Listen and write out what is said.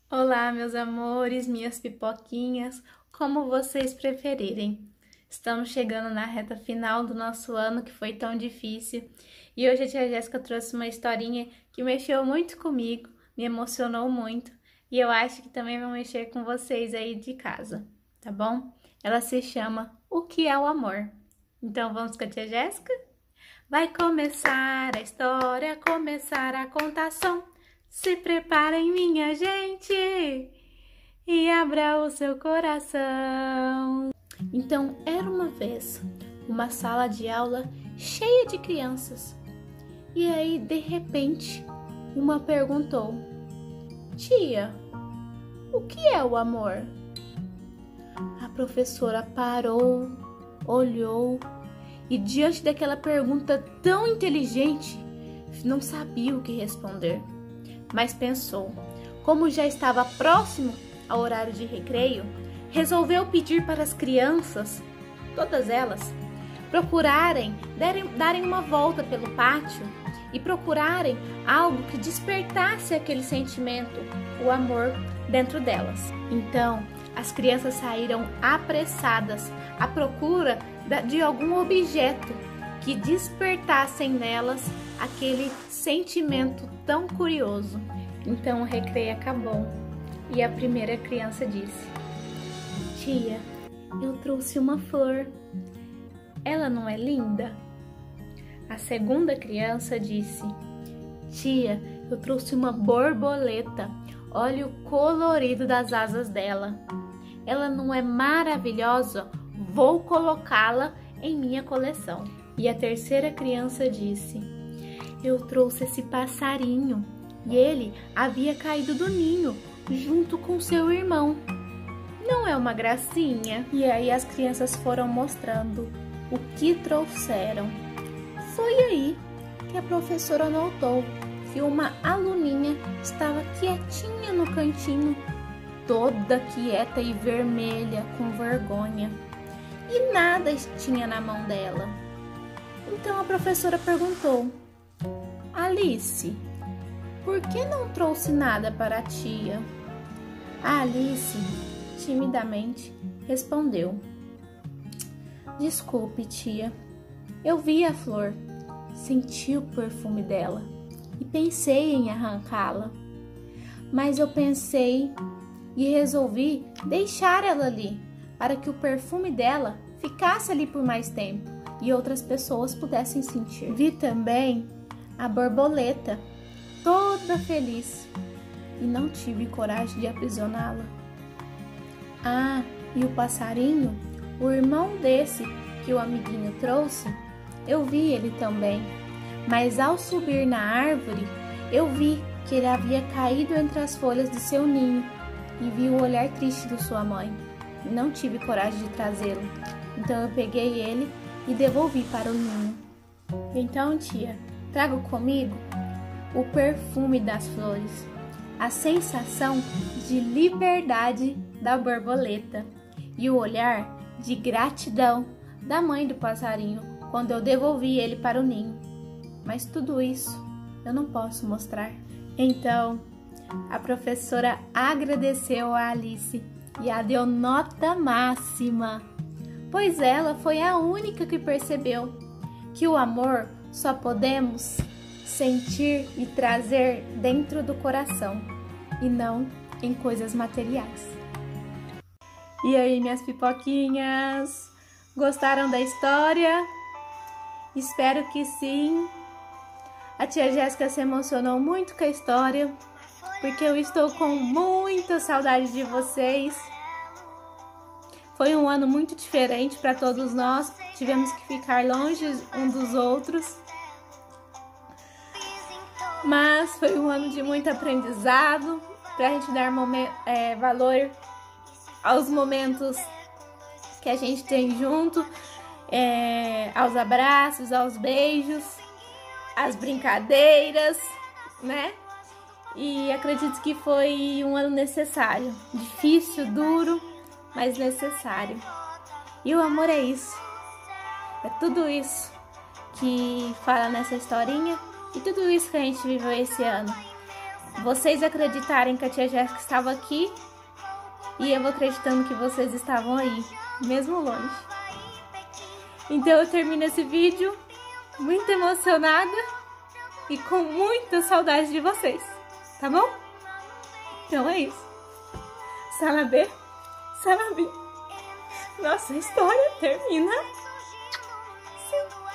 Olá, meus amores, minhas pipoquinhas, como vocês preferirem. Estamos chegando na reta final do nosso ano, que foi tão difícil. E hoje a tia Jéssica trouxe uma historinha que mexeu muito comigo, me emocionou muito. E eu acho que também vai mexer com vocês aí de casa, tá bom? Ela se chama O que é o Amor? Então vamos com a tia Jéssica? Vai começar a história, começar a contação. Se preparem, minha gente, e abra o seu coração. Então, era uma vez uma sala de aula cheia de crianças. E aí, de repente, uma perguntou: Tia, o que é o amor? A professora parou, olhou e, diante daquela pergunta tão inteligente, não sabia o que responder. Mas pensou, como já estava próximo ao horário de recreio, resolveu pedir para as crianças, todas elas, darem uma volta pelo pátio e procurarem algo que despertasse aquele sentimento, o amor, dentro delas. Então, as crianças saíram apressadas à procura de algum objeto que despertassem nelas aquele sentimento tão curioso. Então o recreio acabou e a primeira criança disse: Tia, eu trouxe uma flor. Ela não é linda? A segunda criança disse: Tia, eu trouxe uma borboleta. Olha o colorido das asas dela. Ela não é maravilhosa? Vou colocá-la em minha coleção. E a terceira criança disse: Eu trouxe esse passarinho e ele havia caído do ninho junto com seu irmão. Não é uma gracinha? E aí as crianças foram mostrando o que trouxeram. Foi aí que a professora notou que uma aluninha estava quietinha no cantinho, toda quieta e vermelha, com vergonha. E nada tinha na mão dela. Então a professora perguntou: Alice, por que não trouxe nada para a tia? A Alice, timidamente, respondeu: Desculpe, tia. Eu vi a flor, senti o perfume dela e pensei em arrancá-la. Mas eu pensei e resolvi deixar ela ali, para que o perfume dela ficasse ali por mais tempo e outras pessoas pudessem sentir. Vi também a borboleta, toda feliz, e não tive coragem de aprisioná-la. Ah, e o passarinho, o irmão desse que o amiguinho trouxe, eu vi ele também, mas ao subir na árvore, eu vi que ele havia caído entre as folhas de seu ninho e vi o olhar triste de sua mãe. Não tive coragem de trazê-lo, então eu peguei ele e devolvi para o ninho. Então, tia, trago comigo o perfume das flores, a sensação de liberdade da borboleta e o olhar de gratidão da mãe do passarinho quando eu devolvi ele para o ninho. Mas tudo isso eu não posso mostrar. Então, a professora agradeceu a Alice e a deu nota máxima, pois ela foi a única que percebeu que o amor só podemos sentir e trazer dentro do coração e não em coisas materiais. E aí, minhas pipoquinhas, gostaram da história? Espero que sim. A tia Jéssica se emocionou muito com a história, porque eu estou com muita saudade de vocês. Foi um ano muito diferente para todos nós, tivemos que ficar longe um dos outros. Mas foi um ano de muito aprendizado, para a gente dar valor aos momentos que a gente tem junto, aos abraços, aos beijos, às brincadeiras, né? E acredito que foi um ano necessário, difícil, duro, mas necessário. E o amor é isso, é tudo isso que fala nessa historinha e tudo isso que a gente viveu esse ano. vocês acreditarem que a tia Jéssica estava aqui e eu acreditando que vocês estavam aí, mesmo longe. Então eu termino esse vídeo muito emocionada e com muita saudade de vocês, tá bom? Então é isso. Salabê, salabê. Nossa história termina assim.